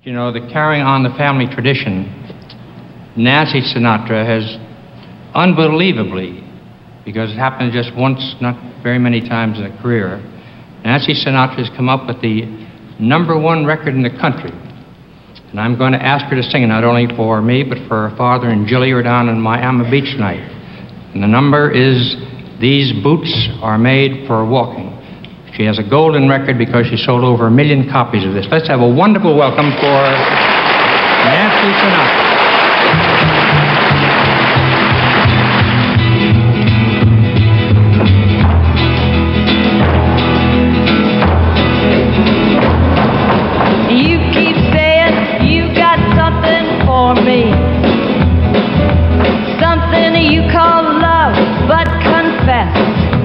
You know, the carrying on the family tradition, Nancy Sinatra has unbelievably, because it happened just once, not very many times in a career, Nancy Sinatra has come up with the #1 record in the country. And I'm going to ask her to sing it not only for me, but for her father and Jilly who are down in Miami Beach tonight. And the number is These Boots Are Made for Walking. She has a golden record because she sold over 1 million copies of this. Let's have a wonderful welcome for Nancy Sinatra. You keep saying you got something for me, something you call love, but confess.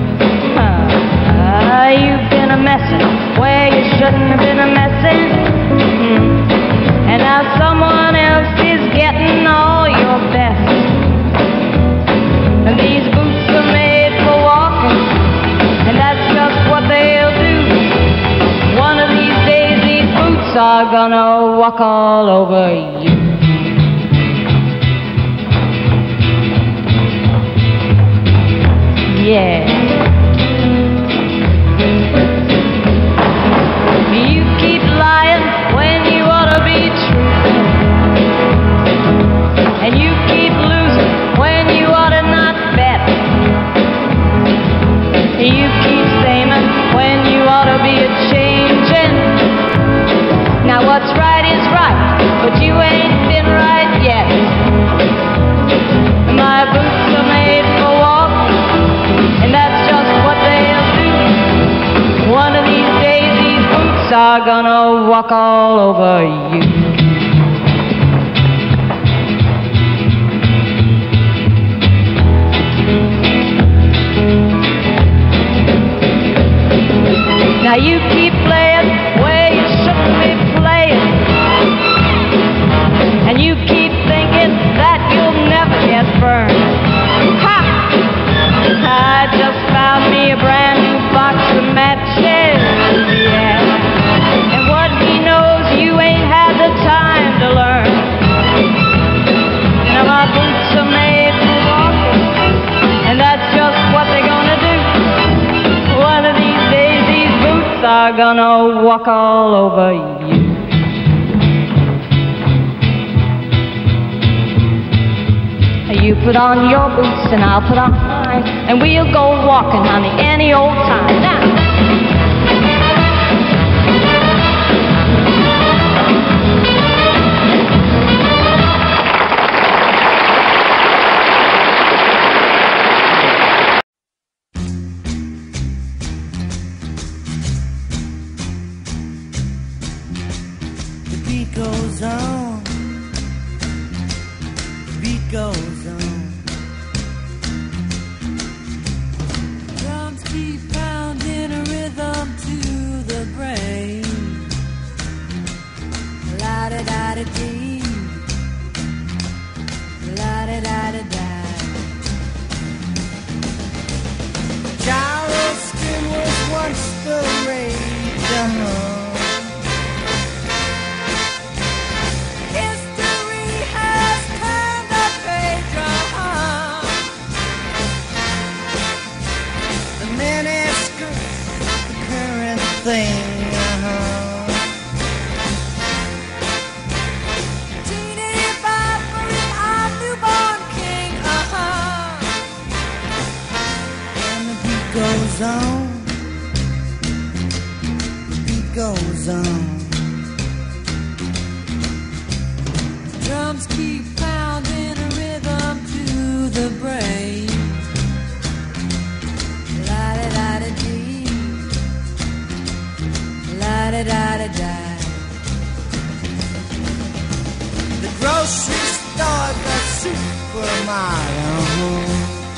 You've been a messin' where you shouldn't have been a messin'. And now someone else is getting all your best. And these boots are made for walking, and that's just what they'll do. One of these days these boots are gonna walk all over you. Yeah. You keep lying when you ought to be true, and you keep losing when you ought to not bet. You keep saying when you ought to be a-changing. Now what's right is right, but you ain't been right yet. My boots are made for walking, and that's just what they'll do. One of these days these boots are gonna walk all over you. Now you keep playing where you shouldn't be playing, and you keep thinking that you'll never get burned. Ha! I just found me a brand new box of matches, yeah. And what he knows you ain't had the time to learn. Now my boots are made for walking, and that's just what they're gonna do. One of these days these boots are gonna walk all over you. You put on your boots and I'll put on mine, and we'll go walking, honey, any old time. Now. The beat goes on, the beat goes on. Drums keep pounding a rhythm to the brain. La-da-da-da-dee, la-da-da-da-da. Charleston was once the rage, History has turned the page, The miniskirt's the current thing, Teeny Bopper's our newborn king, And the beat goes on, the beat goes on. Drums keep pounding a rhythm to the brain. La-da-da-da-dee, la-da-da-da-da. The grocery store, the supermarket.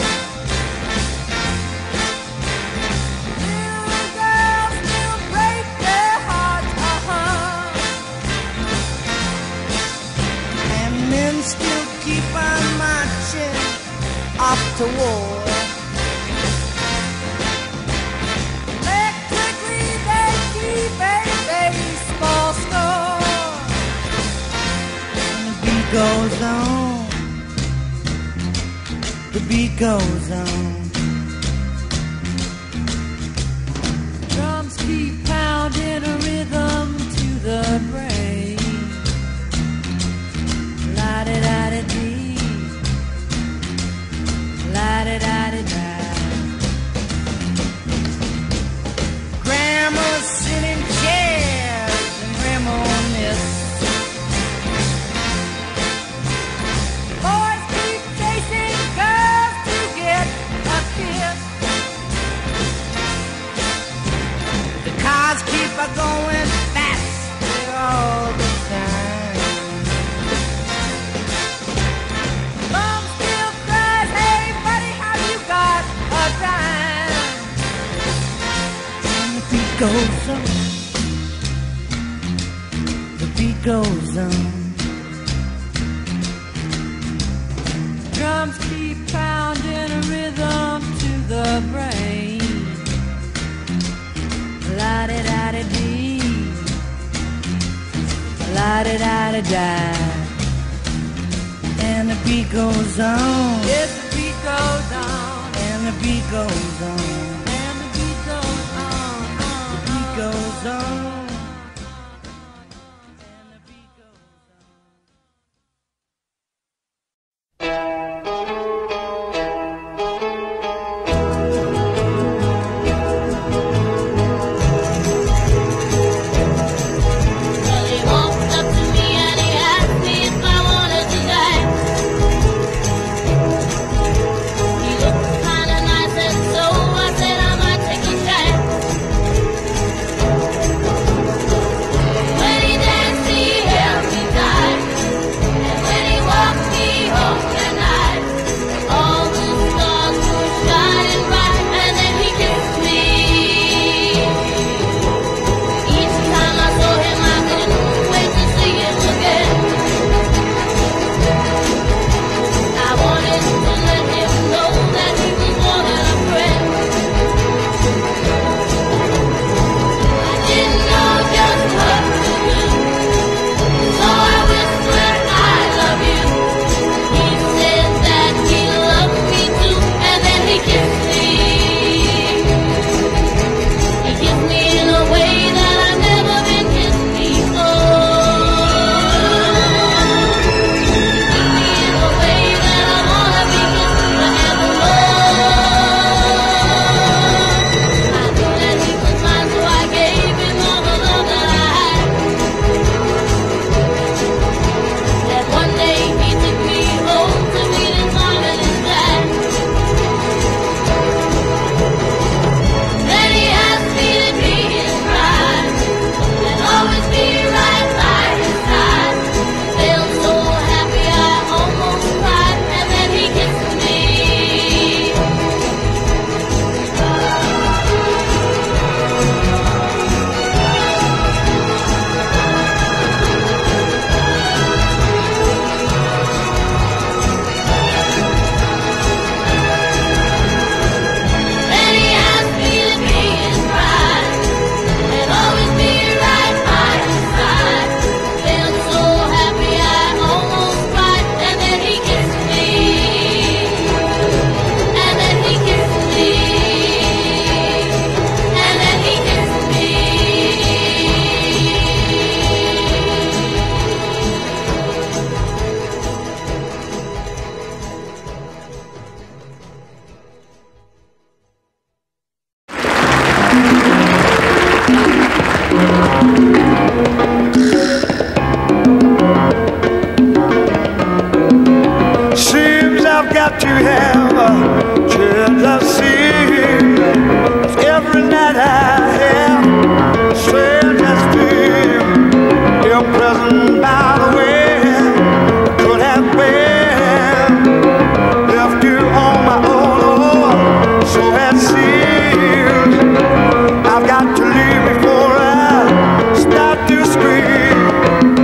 Little girls still break their hearts, and men still keep on marching off to war. Electrically they keep a baseball score. goes on, the beat goes on. Drums keep pounding a rhythm to the brain. La-di-da-di-dee, la-di-da-di-da. Grandma's sitting in chairs and reminisce. Boys keep chasing girls to get a kiss. The cars keep a going fast all the time. Mom still cries, hey buddy, how you got a dime? And the beat goes on, the beat goes on. Drums keep pounding a rhythm to the brain. La-di-da-di-dee, la-di-da-di-da. And the beat goes on, Yes, the beat goes on, and the beat goes on, and the beat goes on, the beat goes on. Well, he walked up to me and he asked me if I wanted to dance. He looked kinda nice and so I said I might take a chance. When he danced, he held me tight, and when he walked me home that night, all the stars were shining bright, and then he kissed me. Each time I saw him, I couldn't wait to see him again. I wanted to let him know that he was more than a friend. I didn't know just what to do, so I whispered, I love you. He said that he loved me too, and then he kissed me. He kissed me in a way that I've never been kissed before. Kissed me in a way that I wanna be kissed forevermore. I knew that he was mine, so I gave him all the love that I had. That one day he took me home to meet his mom and his dad. Then he asked me to be his bride and always be right by his side. Felt so happy I almost cried, and then he kissed me. Then he asked me to be his bride and always be right by his side. Felt so happy I almost cried, and then he kissed me. And then he kissed me. And then he kissed me. Seems I've got to have a chance of seeing every night I have strange as feel your presence by the way could have been left you on my own, so it seems I've got to leave before I start to scream.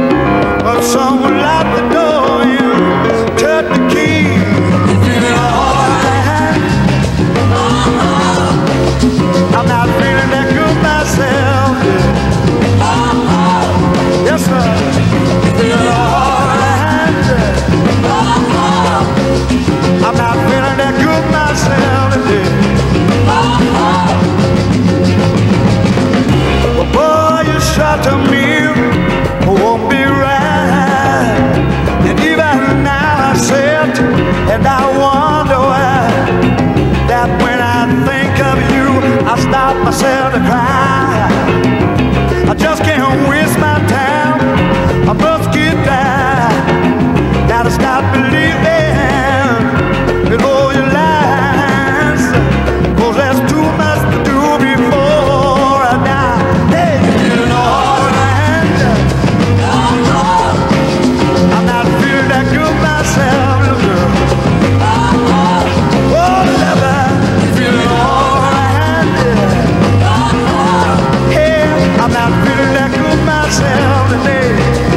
But someone locked the door and turned the key. You feel it all And I wonder why that when I think of you, I stop myself to cry. I just can't waste my time. I must get down. Now to stop believing in all your lies, 'cause there's too much to do before I die. Hey, you know alright. I'm not feeling that good myself, little girl. Oh, lover, feeling alright. Hey, I'm not feeling that good myself today.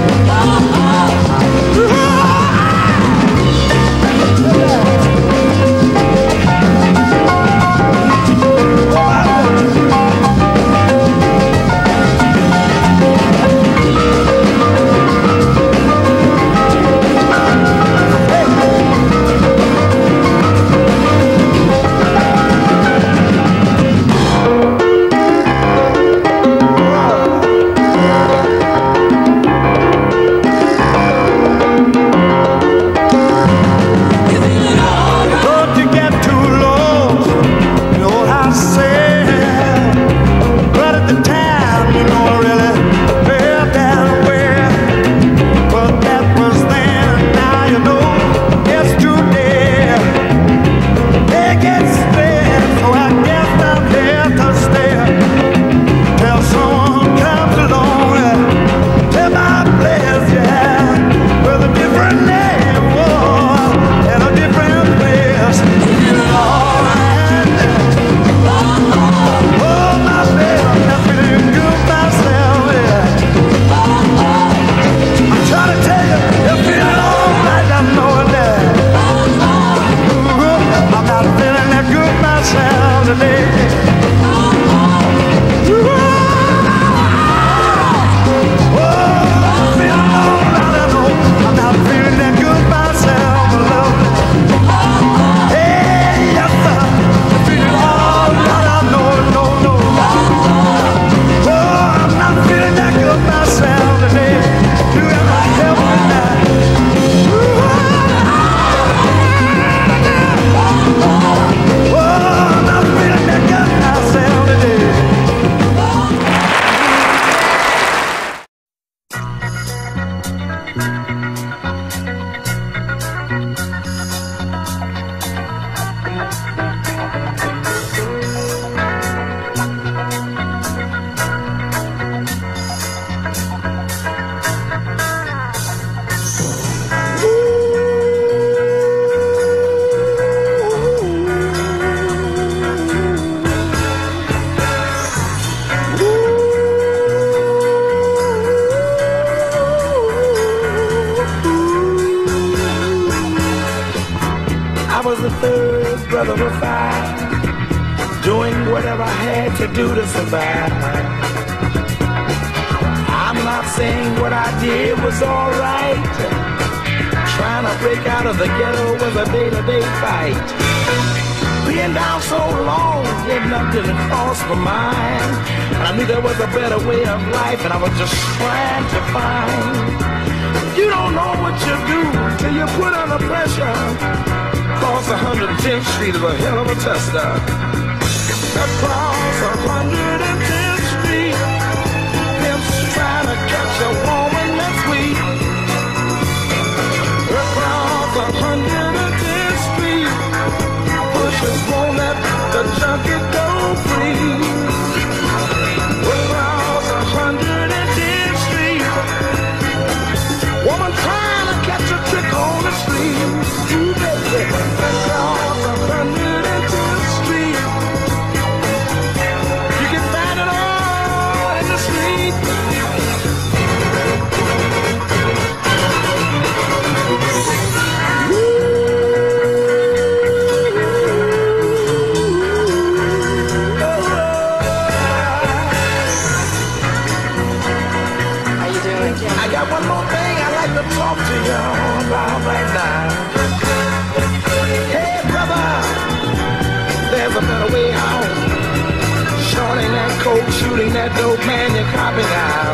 shooting that dope man you're copping out.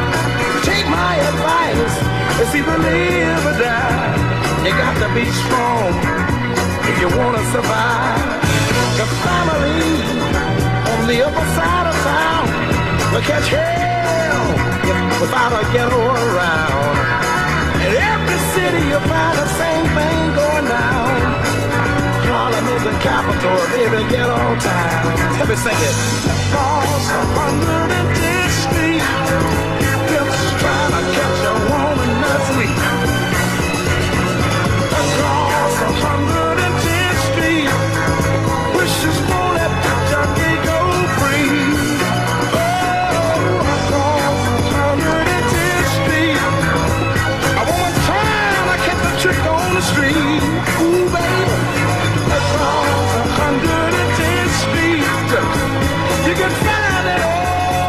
Take my advice, it's either live or die. You got to be strong if you want to survive. The family on the upper side of town will catch hell without a ghetto around. In every city you'll find the same thing going down. Harlem is the capital of every ghetto town. Let me sing it. Across 110th Street, pimps trying to catch a woman that's weak. Across 110th Street, wishes for that picture they go free. Oh, across 110th Street, a woman trying to catch a trick on the street. Ooh, baby, across 110th Street, you can find it all.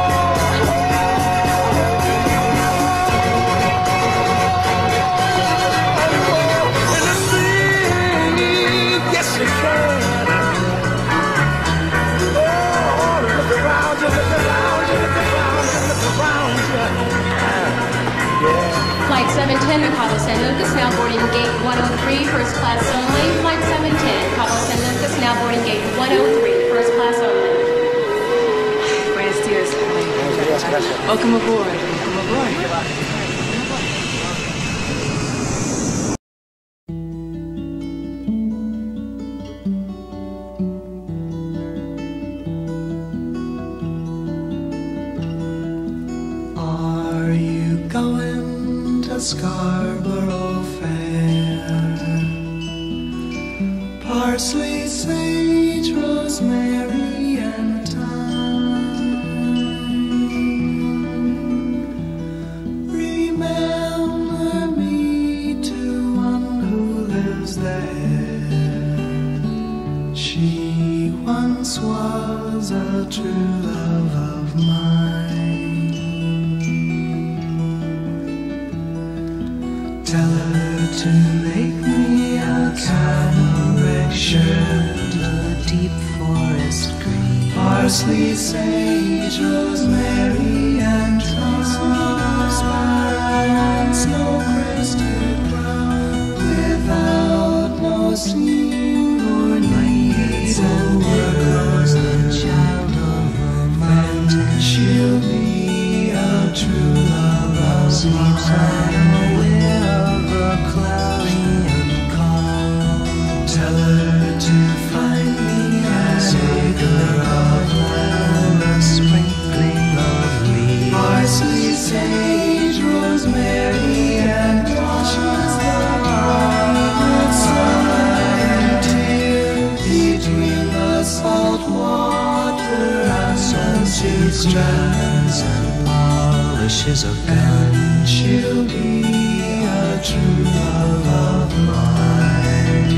Flight 710 Cabo San Lucas now boarding gate 103, first class only. Flight 710 Cabo San Lucas now boarding gate 103, first class only. Buenos dias. Welcome aboard. Welcome aboard. Scarborough Fair. Parsley, sage, rosemary, and thyme. Remember me to one who lives there. She once was a true love of mine. Tell her to make me a cambric shirt, a deep forest green, parsley, sage, rosemary, and thyme, and snow-crested brown, without no seam or needs, and workers, the child of a mountain. She'll be a true love of mine. Cloudy and calm. Tell her to find me as a girl of land, a sprinkling of leaves, parsley, sage, rosemary, and washes the dry sunlight here between the salt water and sweet strands and polishes a gun. She'll be a true love of mine.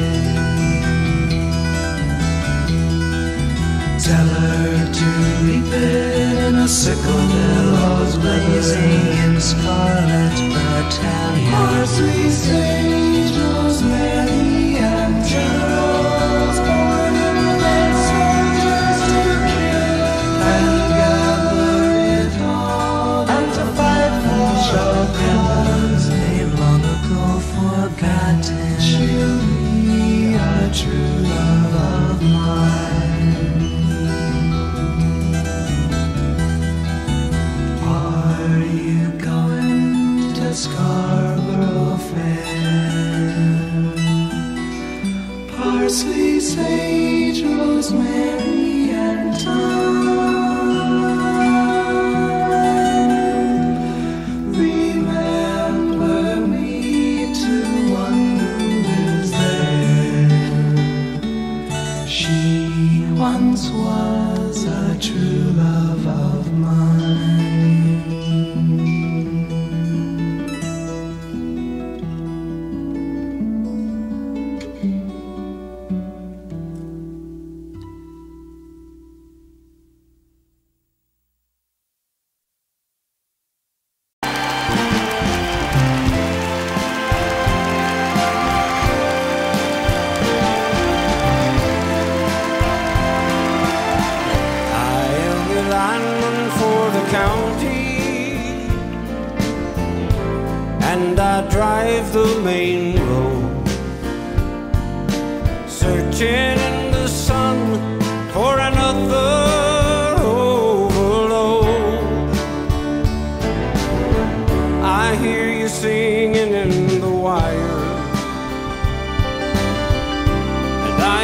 Tell her to reap it in a sickle, billows blazing in scarlet battalion, parsley, sage, rosemary, and generals born in their soldiers to kill and gather it all and to fight for champions long ago forgotten. She'll be a true love of mine. Are you going to Scarborough Fair? Parsley, sage, rosemary, and thyme. Once was a true love of mine. And I drive the main road,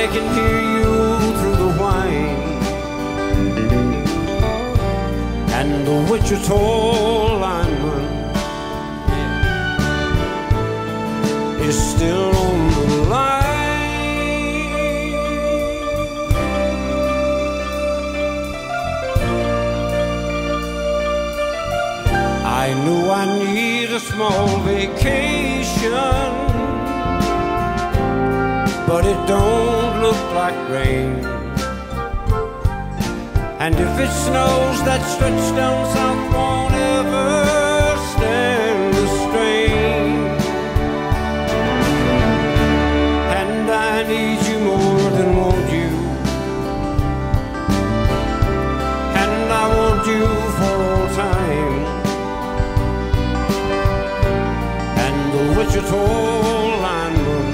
I can hear you through the whine, and the Wichita lineman is still on the line. I knew I need a small vacation, but it don't look like rain. And if it snows, that stretch down south won't ever stand the strain. And I need you more than want you, and I want you for all time. And the Wichita lineman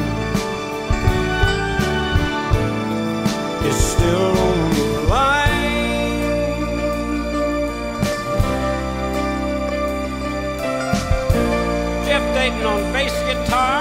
is still on the line. Jeff Dayton on bass guitar.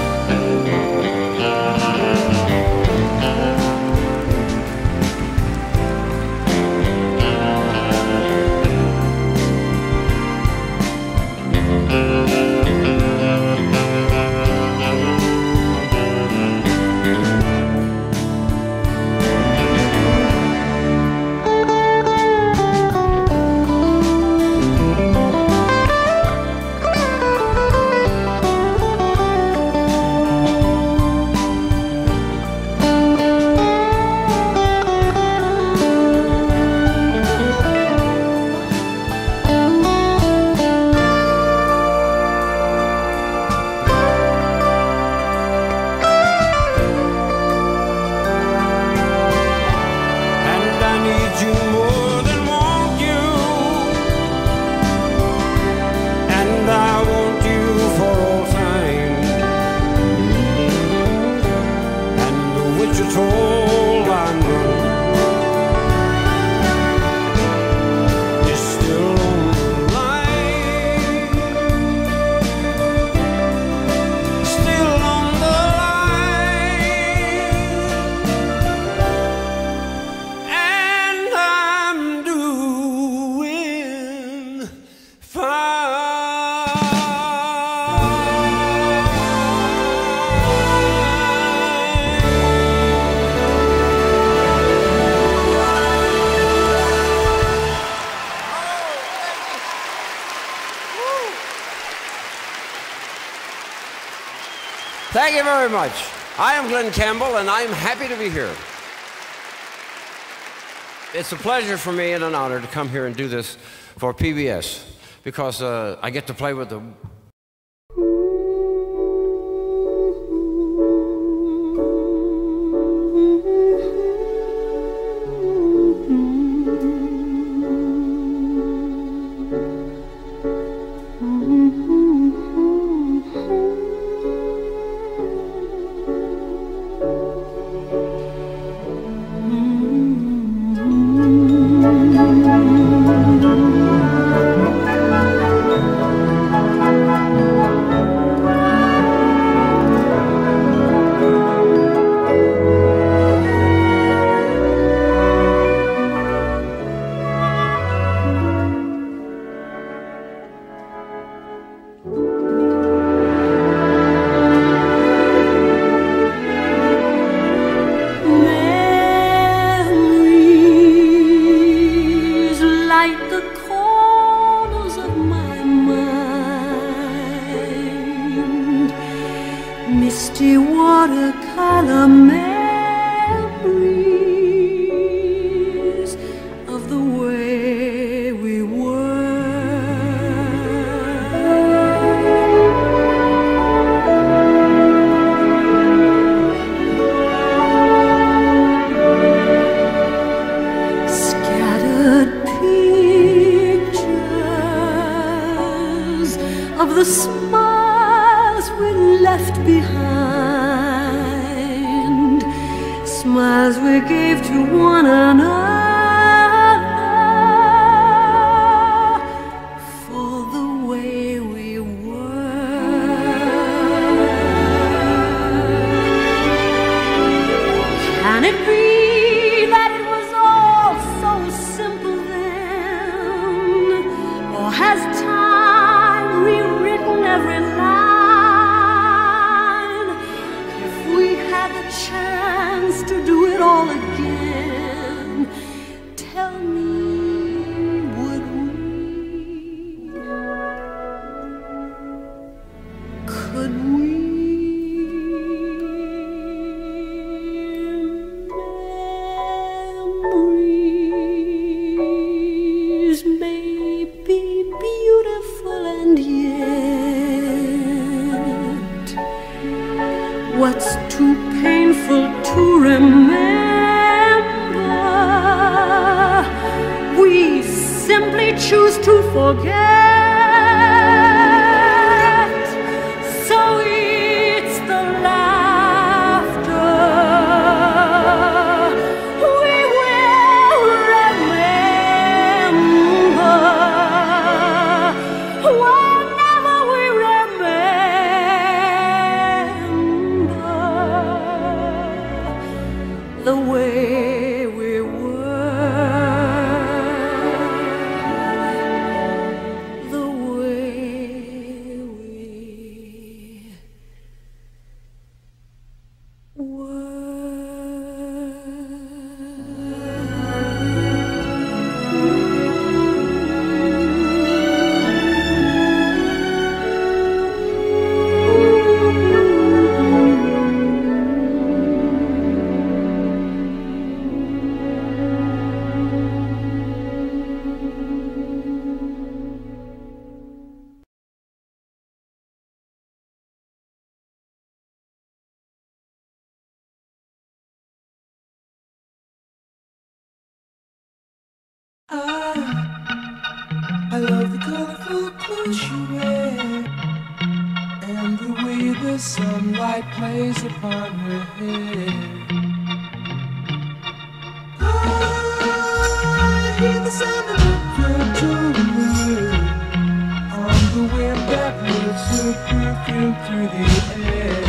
Thank you very much. I am Glenn Campbell, and I'm happy to be here. It's a pleasure for me and an honor to come here and do this for PBS, because I get to play with the misty watercolor memories of the way we were. Scattered pictures of the smiles we left behind, smiles we gave to one another for the way we were. Can it be that it was all so simple then? Or has time rewritten every line? If we had the chance to do it all again, tell me, would we? Could we? Memories may be beautiful, and yet what's too painful to remember, we simply choose to forget. So it's the laughter we will remember whenever we remember the way we were, the way we I love the colorful clothes you wear and the way the sunlight plays upon her hair. I hear the sound of her jewelry on the wind that lifts her perfume through the air.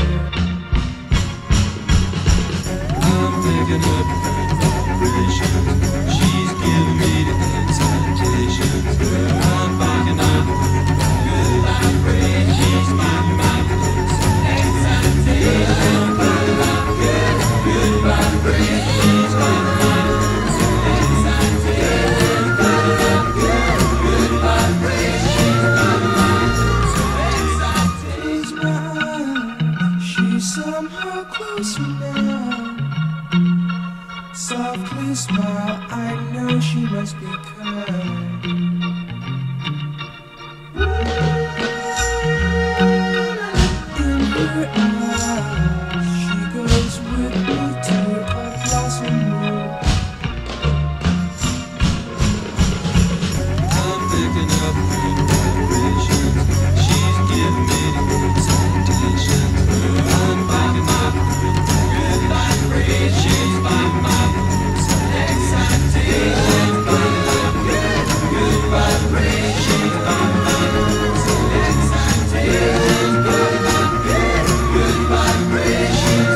I'm picking up her vibrations. She's giving me the excitations. I'm picking up good vibrations. She's giving me the excitations. I'm picking up good vibrations. She's giving me the excitations. I'm picking up good vibrations. She's giving me the excitations. She's somehow closer now. Softly smile, I know she must be kind. In her eyes, she goes with me to a blossom room. I'm picking up good vibrations. She's giving me the excitations. I'm picking up good vibrations. She's giving me excitations, good vibrations, excitations, good vibrations,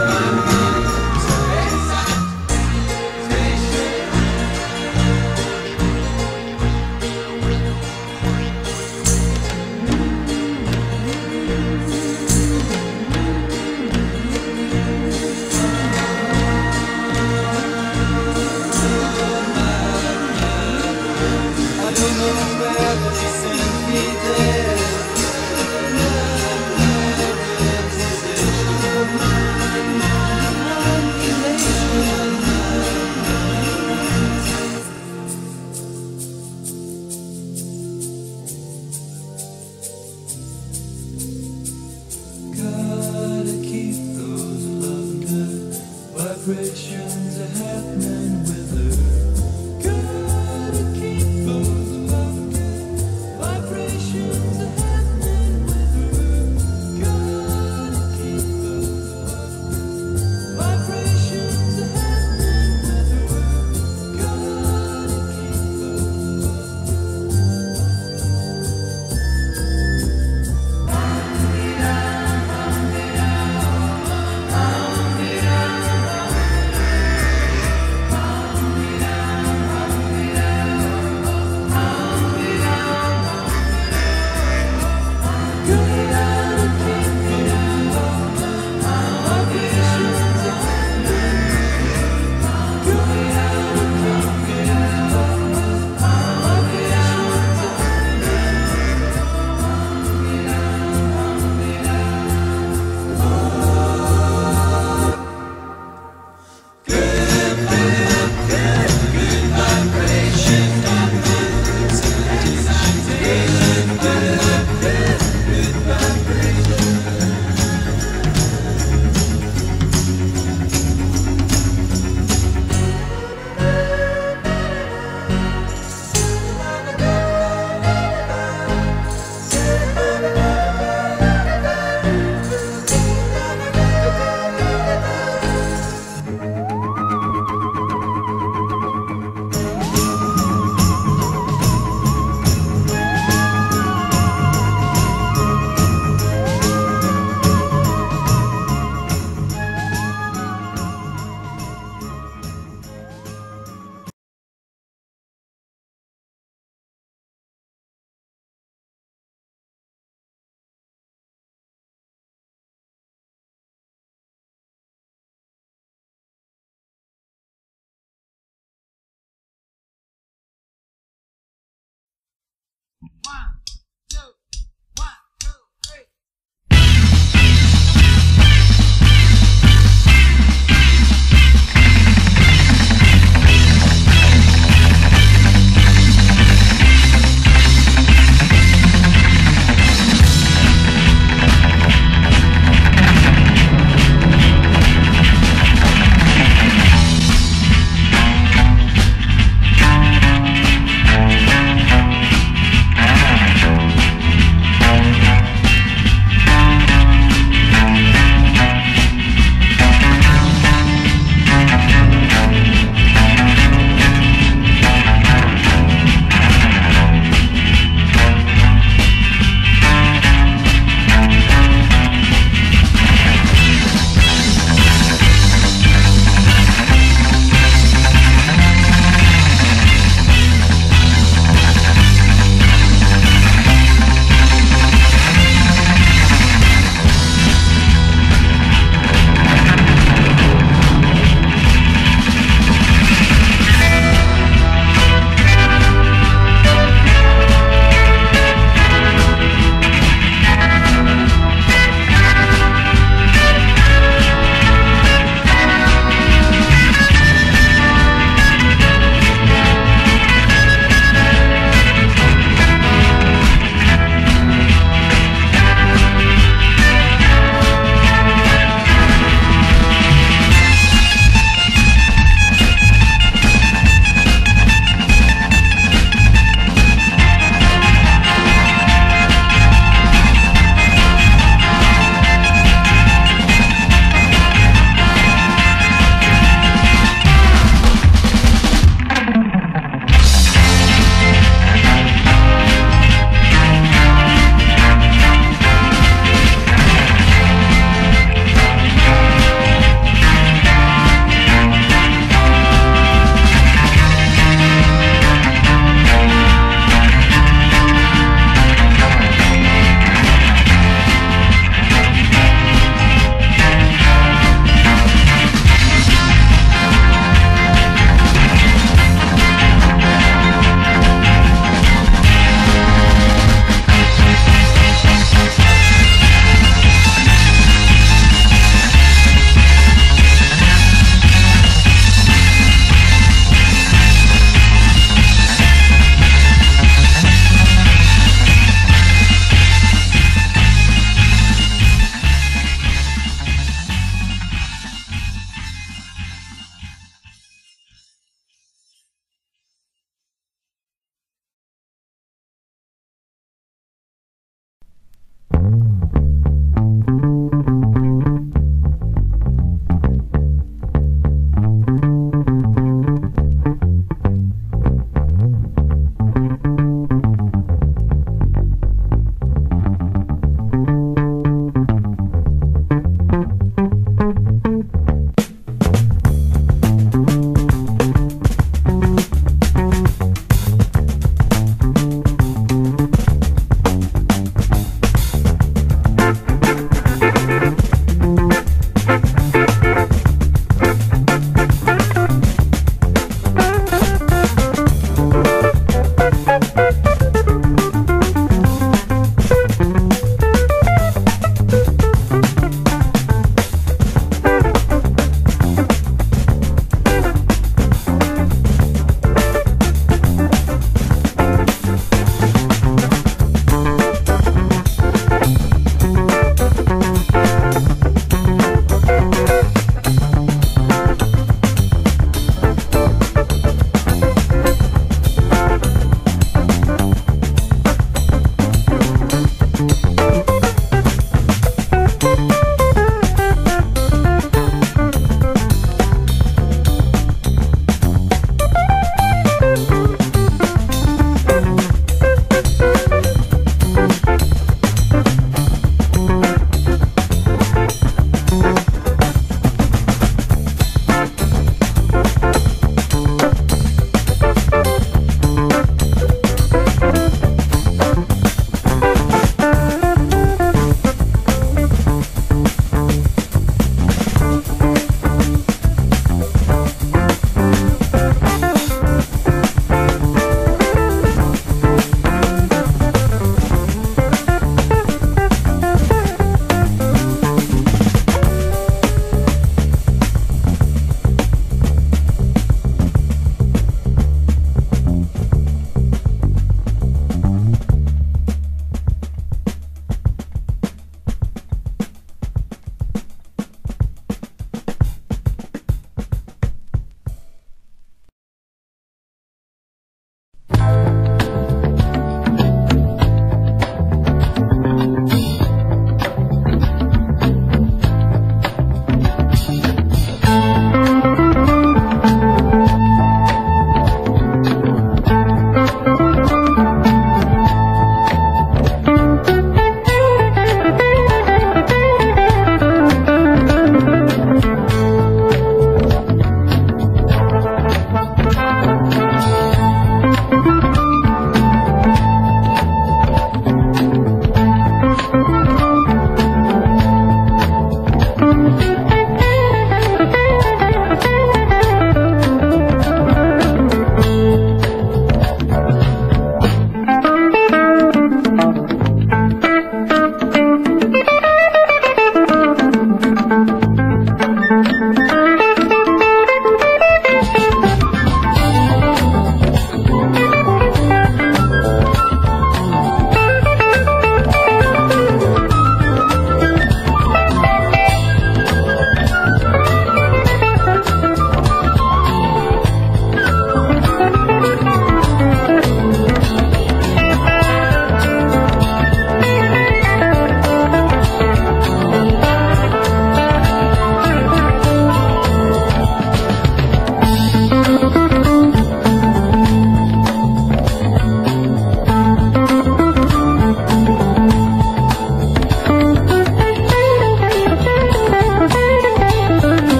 gotta keep those love good vibrations happening with her. Gotta keep those love good vibrations happening with her. Gotta keep those love good vibrations happening with her. Gotta keep those love good.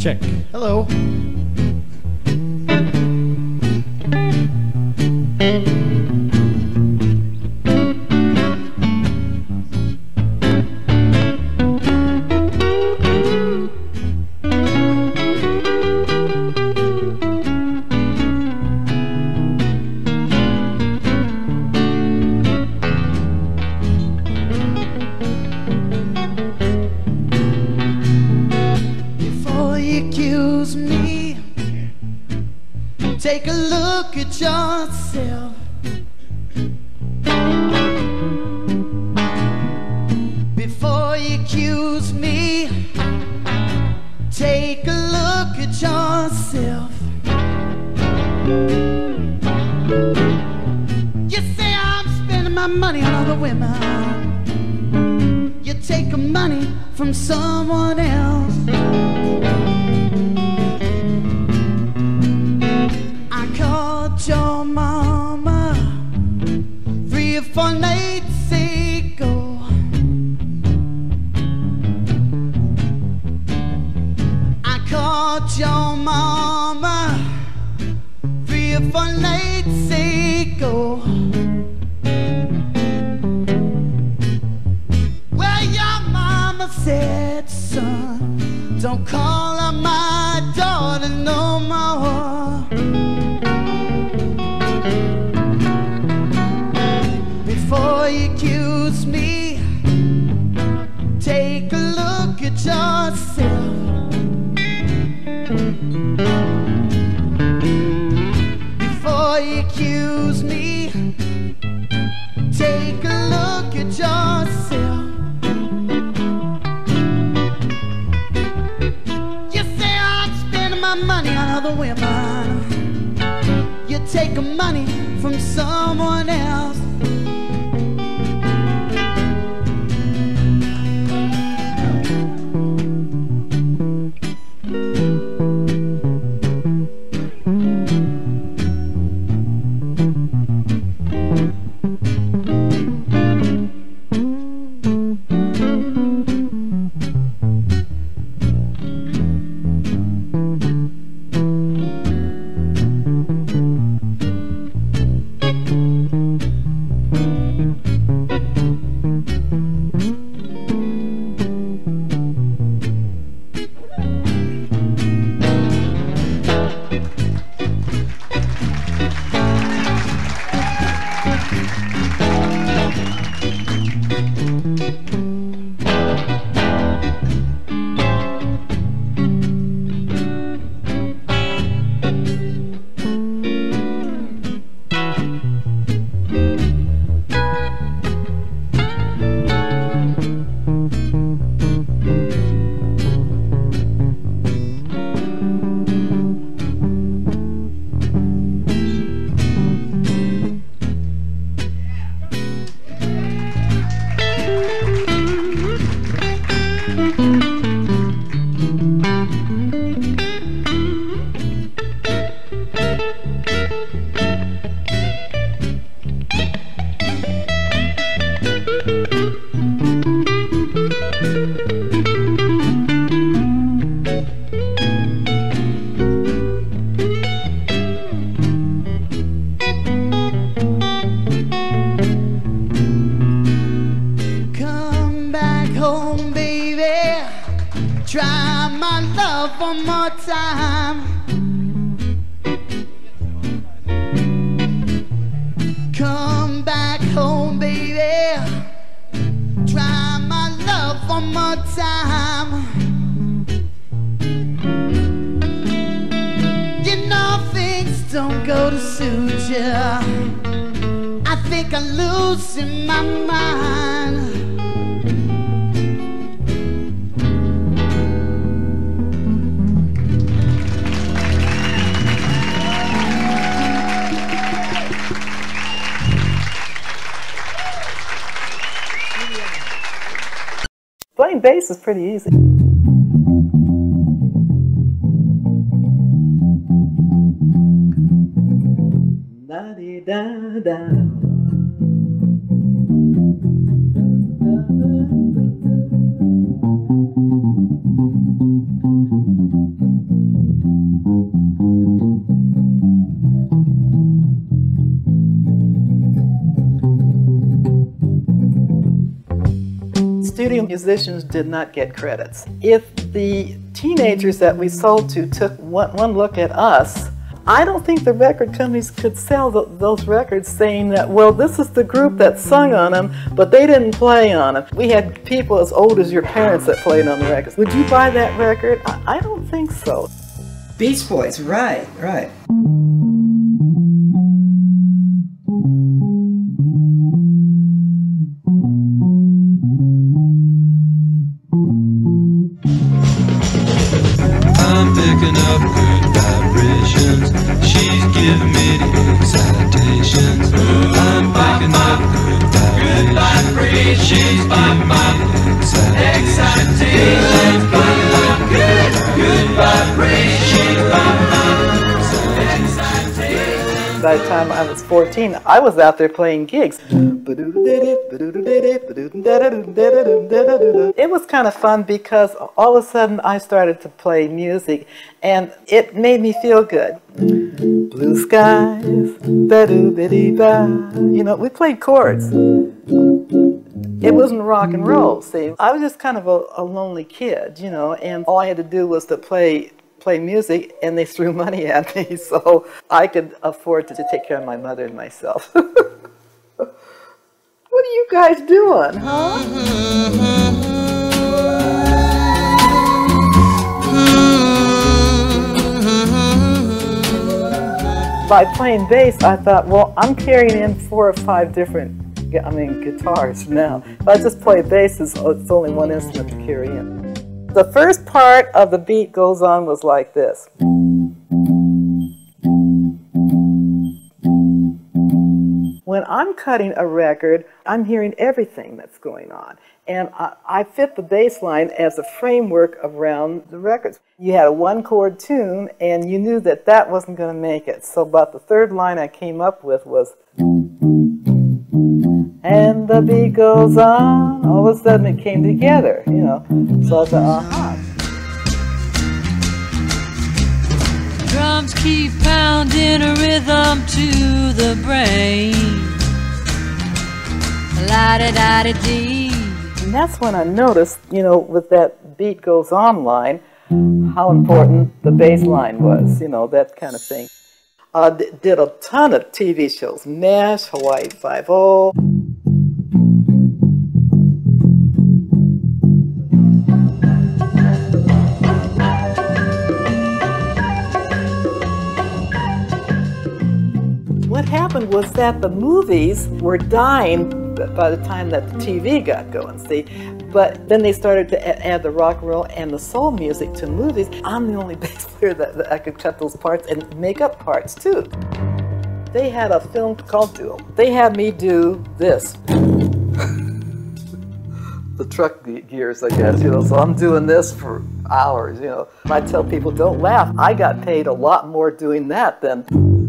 Check. Hello. Before you accuse me, take a look at yourself. Before you accuse me, take a look at yourself. You say I'm spending my money on other women. You take money from someone else. I called your mama 3 or 4 nights ago. I called your mama 3 or 4 nights ago. Well, your mama said, son, don't call her my daughter no more. Before you accuse me, take a look at yourself. Before you accuse me, take a look at yourself. You say I'm spending my money on other women. You take money from someone else. Come back home, baby. Try my love one more time. Come back home, baby. Try my love one more time. You know things don't go to suit you. I think I'm losing my mind. Playing bass is pretty easy. Da-dee-da-da. musicians did not get credits. If the teenagers that we sold to took one look at us, I don't think the record companies could sell those records saying that, well, this is the group that sung on them, but they didn't play on them. We had people as old as your parents that played on the records. Would you buy that record? I don't think so. Beach Boys, right, right. I'm picking up good vibrations. She's giving me the excitations. I'm picking up good vibrations. She's giving me the excitations. Good vibrations. By the time I was 14, I was out there playing gigs. It was kind of fun because all of a sudden I started to play music and it made me feel good. Blue skies, you know, we played chords. It wasn't rock and roll, see. I was just kind of a lonely kid, you know, and all I had to do was to play music, and they threw money at me, so I could afford to take care of my mother and myself. What are you guys doing, huh? By playing bass, I thought, well, I'm carrying in 4 or 5 different, guitars now. If I just play bass, it's only one instrument to carry in. The first part of the beat goes on was like this. When I'm cutting a record, I'm hearing everything that's going on. And I fit the bass line as a framework around the records. You had a 1-chord tune, and you knew that that wasn't going to make it. So about the 3rd line I came up with was, and the beat goes on. All of a sudden it came together, you know. So I thought, Drums keep pounding a rhythm to the brain. La-da-da-da-dee. And that's when I noticed, you know, with that beat goes on line, how important the bass line was, you know, that kind of thing. Did a ton of TV shows, MASH, Hawaii Five-0. What happened was that the movies were dying by the time that the TV got going, see? But then they started to add the rock and roll and the soul music to movies. I'm the only bass player that I could cut those parts and make up parts too. They had a film called Duel. They had me do this. The truck gears, I guess, you know, so I'm doing this for hours, you know. I tell people, don't laugh. I got paid a lot more doing that than...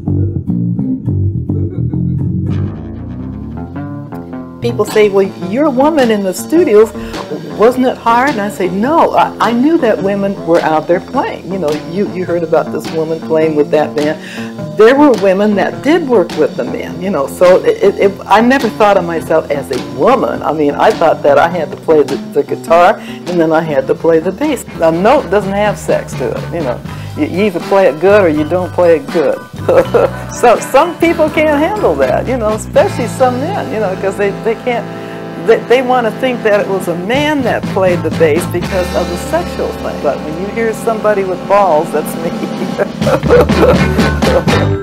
People say, well, you're a woman in the studios, wasn't it hard? And I say, no, I knew that women were out there playing. You know, you heard about this woman playing with that band. There were women that did work with the men, you know, so I never thought of myself as a woman. I mean, I thought that I had to play the guitar and then I had to play the bass. A note doesn't have sex to it, you know. You either play it good or you don't play it good. So some people can't handle that, you know, especially some men, you know, because they can't, they want to think that it was a man that played the bass because of the sexual thing. But when you hear somebody with balls, that's me.